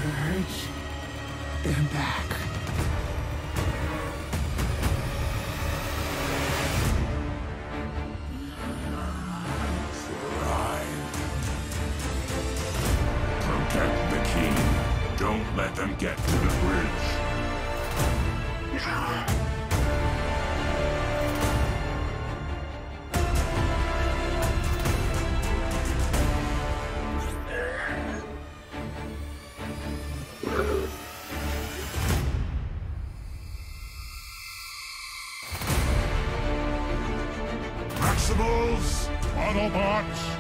Purge them back. Protect the king. Don't let them get to the bridge. Maximals, Autobots,